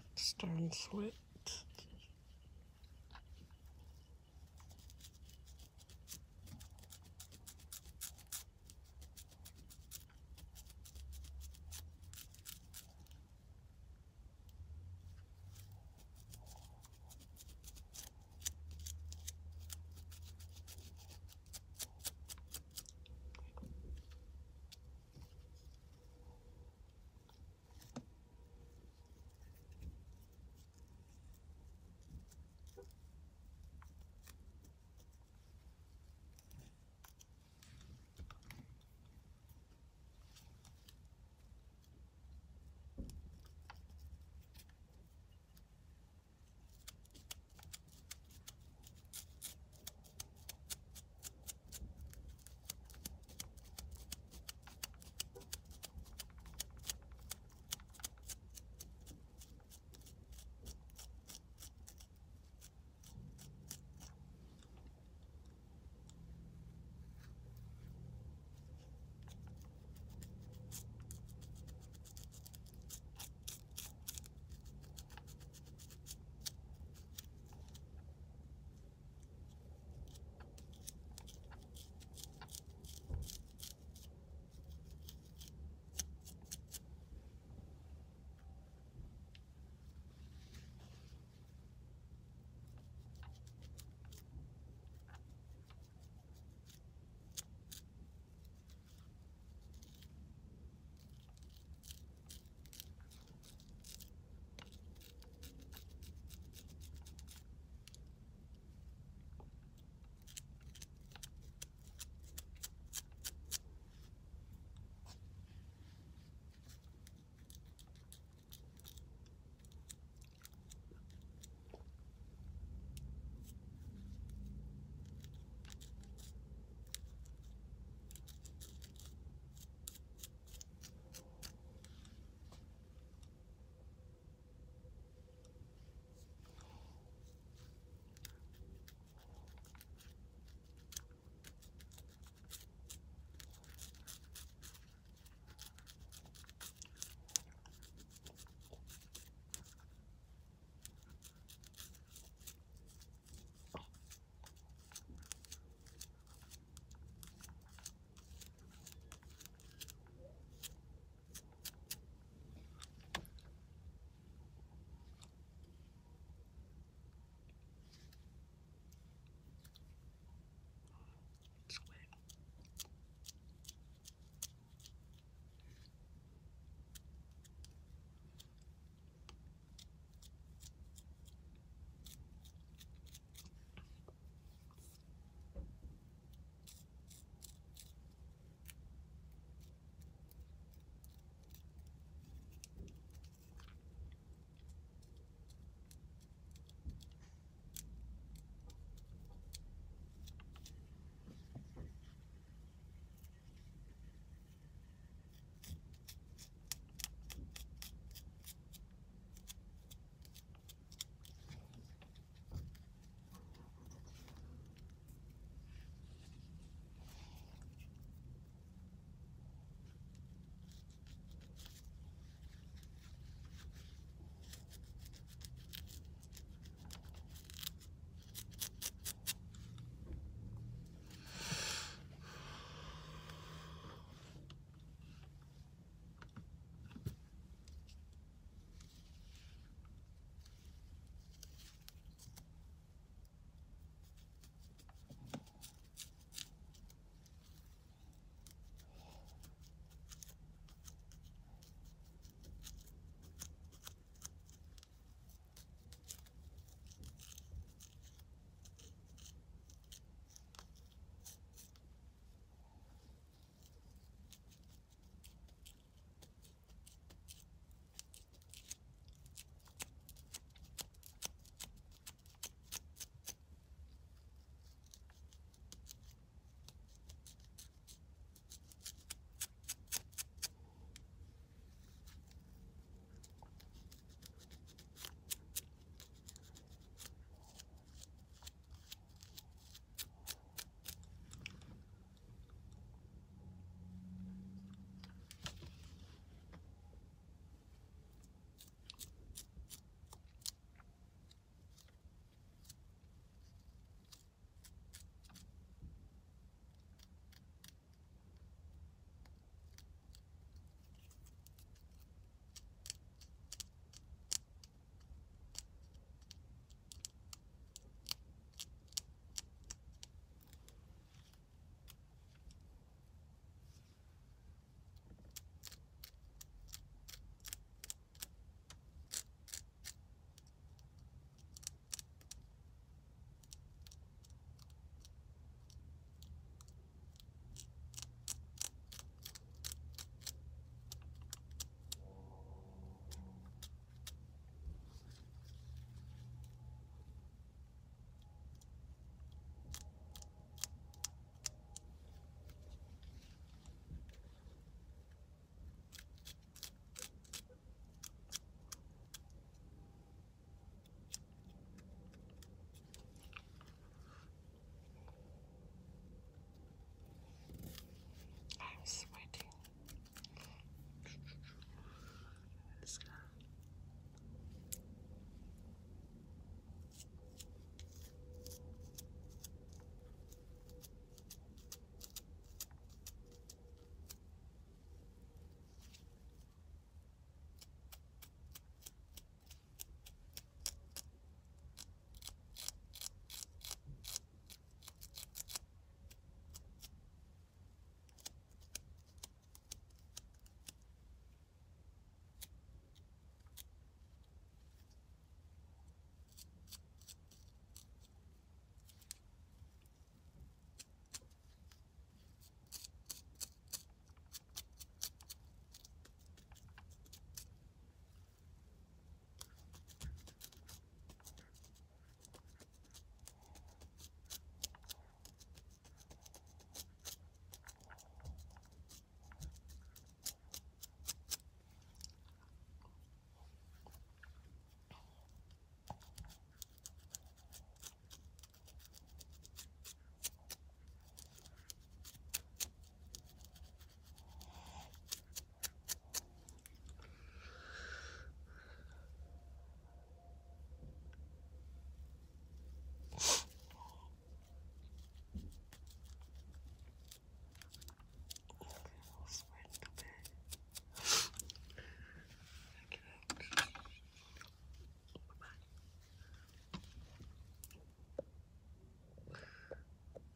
Stone sweat.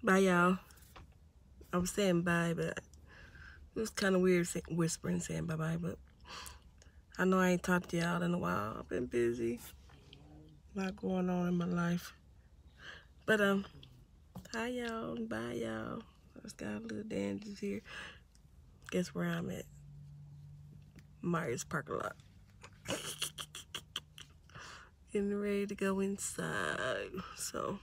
Bye, y'all. I was saying bye, but it was kind of weird whispering saying bye-bye, but I know I ain't talked to y'all in a while. I've been busy. A lot going on in my life. But, hi, y'all. Bye, y'all. I just got a little dances here. Guess where I'm at? Myers parking lot. Getting ready to go inside. So,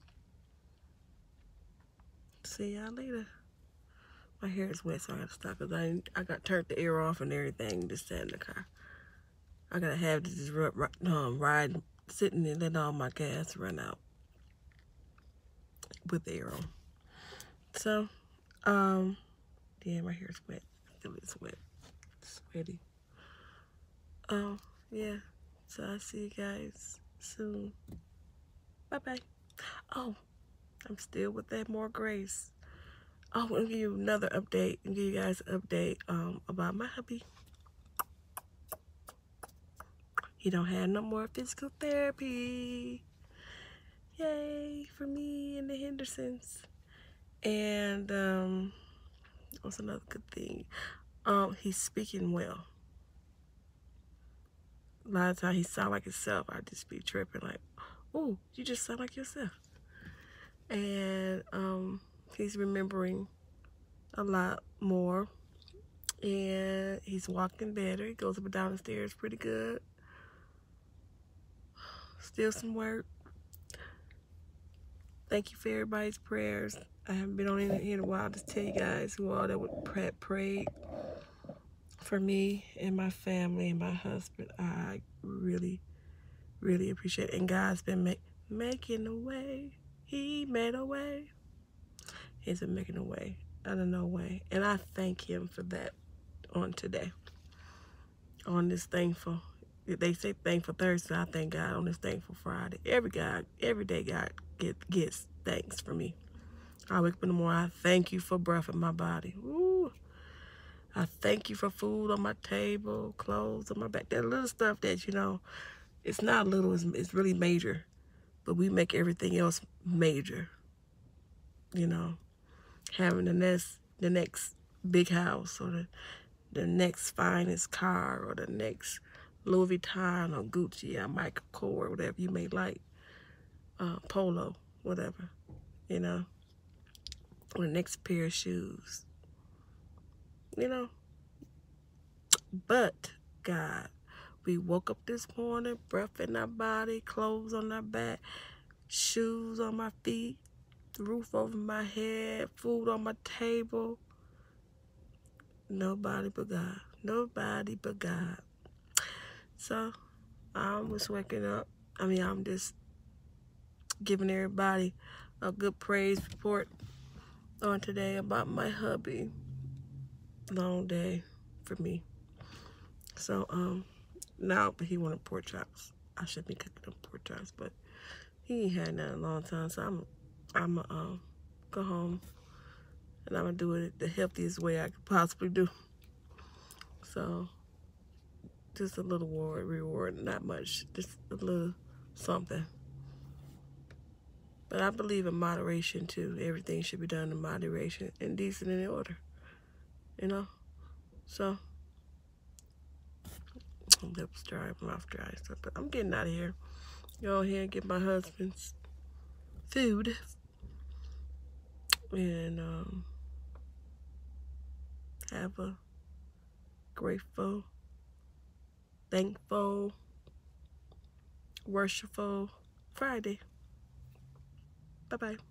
see y'all later. My hair is wet, so I gotta stop because I got turned the air off and everything. Just sat in the car. I gotta have to just ride, sitting and let all my gas run out with the air on. So, yeah, my hair's wet. I feel it's wet. Sweaty. Yeah. So I'll see you guys soon. Bye-bye. Oh, I'm still with that More Grace. Oh, I'll give you another update and give you guys an update about my hubby. He don't have no more physical therapy. Yay for me and the Hendersons. And what's another good thing? He's speaking well. A lot of times he sound like himself. I just be tripping like, oh, you just sound like yourself. And he's remembering a lot more. And he's walking better. He goes up and down the stairs pretty good. Still some work. Thank you for everybody's prayers. I haven't been on here in a while to tell you guys who all that would prayed for me and my family and my husband. I really, really appreciate it. And God's been making a way. He made a way. He's been making a way out of no way. And I thank him for that on today. On this thankful. They say thankful Thursday. I thank God on this thankful Friday. Every day God gets thanks for me. I wake up in the morning. I thank you for breath in my body. Ooh. I thank you for food on my table, clothes on my back. That little stuff that, you know, it's not little, it's really major. But we make everything else major. You know, having the next big house or the next finest car or the next Louis Vuitton or Gucci or Michael Kors, whatever you may like, Polo, whatever, you know, or the next pair of shoes, you know. But God, we woke up this morning, breath in our body, clothes on our back, shoes on my feet, roof over my head, food on my table. Nobody but God. Nobody but God. So, I'm just waking up. I'm just giving everybody a good praise report on today about my hubby. Long day for me. So, now he wanted pork chops. I should be cooking them pork chops, but he ain't had that in a long time. So I'm gonna go home and I'm gonna do it the healthiest way I could possibly do. So, just a little reward, not much, just a little something. But I believe in moderation too. Everything should be done in moderation and decent and in order, you know? So, lips dry, mouth dry, stuff. But I'm getting out of here. Go ahead and get my husband's food. And have a grateful, thankful, worshipful Friday. Bye-bye.